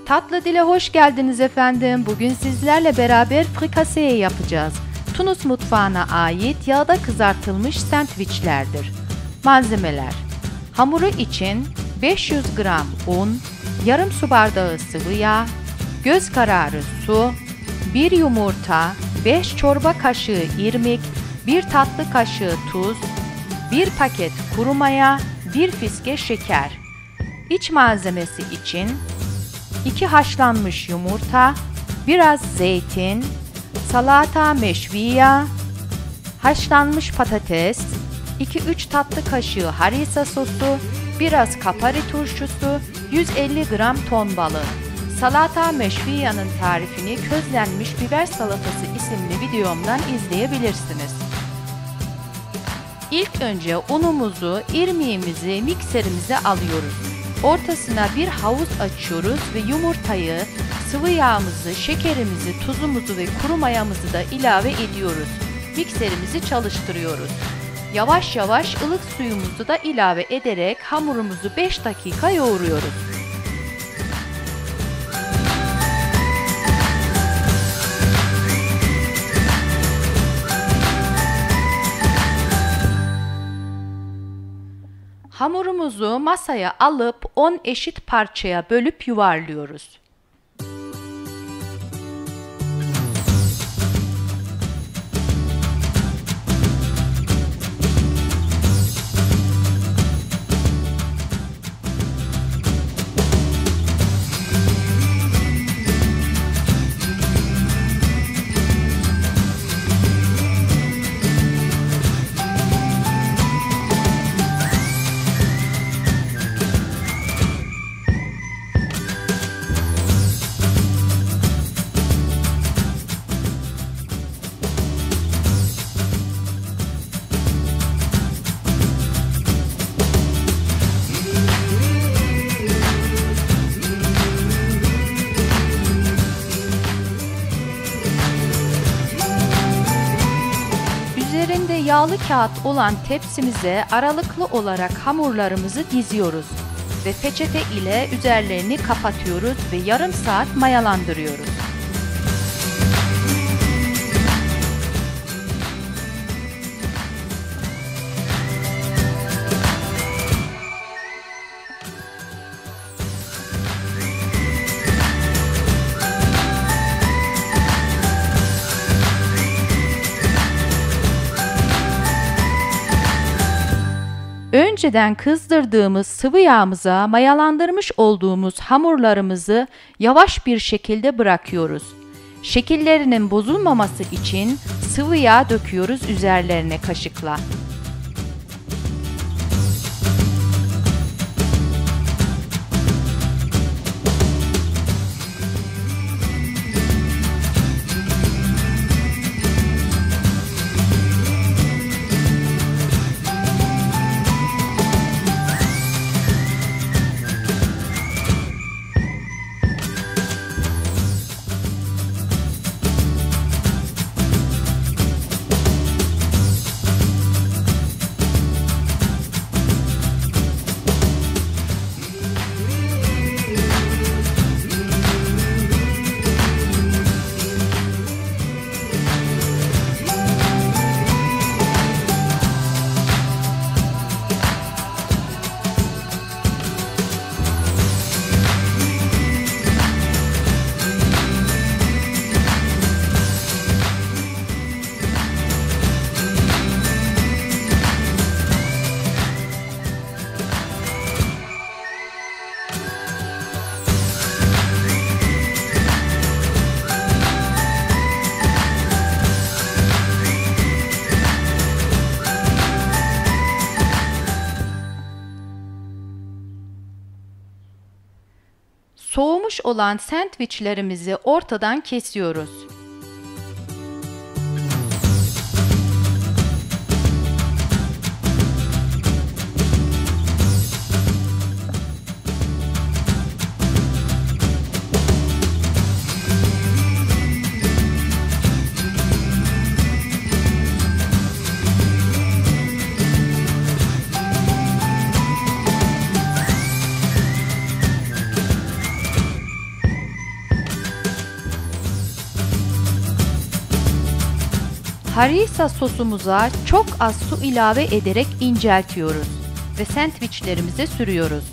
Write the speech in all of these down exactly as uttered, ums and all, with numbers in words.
Tatlı dile hoş geldiniz efendim. Bugün sizlerle beraber frikaseye yapacağız. Tunus mutfağına ait yağda kızartılmış sandviçlerdir. Malzemeler: hamuru için beş yüz gram un, yarım su bardağı sıvı yağ, göz kararı su, bir yumurta, beş çorba kaşığı irmik, bir tatlı kaşığı tuz, bir paket kuru maya, bir fiske şeker. İç malzemesi için iki haşlanmış yumurta, biraz zeytin, salata meşviya, haşlanmış patates, iki üç tatlı kaşığı harissa sosu, biraz kapari turşusu, yüz elli gram ton balığı. Salata meşviya'nın tarifini közlenmiş biber salatası isimli videomdan izleyebilirsiniz. İlk önce unumuzu, irmiğimizi mikserimize alıyoruz. Ortasına bir havuz açıyoruz ve yumurtayı, sıvı yağımızı, şekerimizi, tuzumuzu ve kuru mayamızı da ilave ediyoruz. Mikserimizi çalıştırıyoruz. Yavaş yavaş ılık suyumuzu da ilave ederek hamurumuzu beş dakika yoğuruyoruz. Hamurumuzu masaya alıp on eşit parçaya bölüp yuvarlıyoruz. Üzerinde yağlı kağıt olan tepsimize aralıklı olarak hamurlarımızı diziyoruz ve peçete ile üzerlerini kapatıyoruz ve yarım saat mayalandırıyoruz. Önceden kızdırdığımız sıvı yağımıza mayalandırmış olduğumuz hamurlarımızı yavaş bir şekilde bırakıyoruz. Şekillerinin bozulmaması için sıvı yağ döküyoruz üzerlerine kaşıkla. Soğumuş olan sandviçlerimizi ortadan kesiyoruz. Harissa sosumuza çok az su ilave ederek inceltiyoruz ve sandviçlerimize sürüyoruz.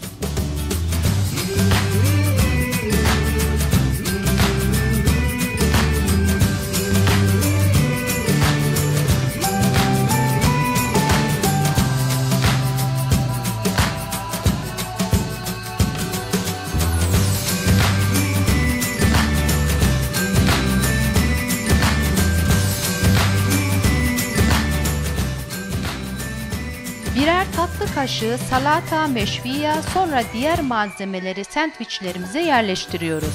Birer tatlı kaşığı salata meşviya, sonra diğer malzemeleri sandviçlerimize yerleştiriyoruz.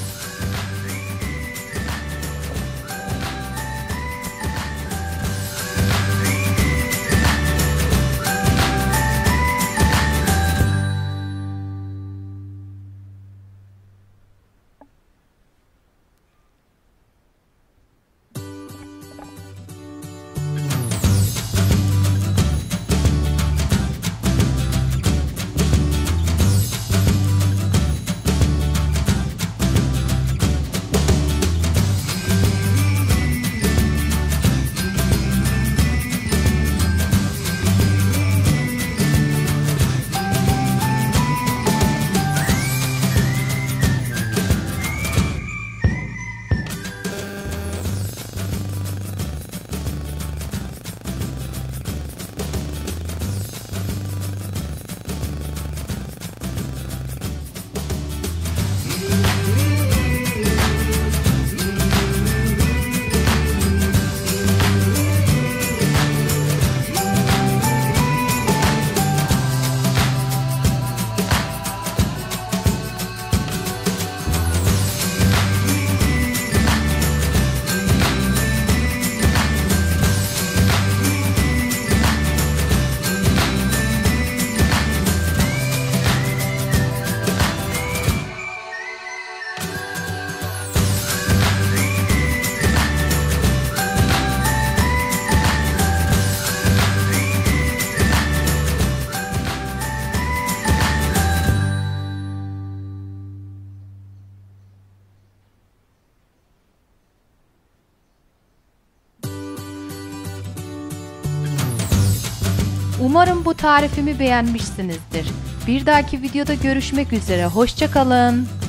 Umarım bu tarifimi beğenmişsinizdir. Bir dahaki videoda görüşmek üzere. Hoşça kalın.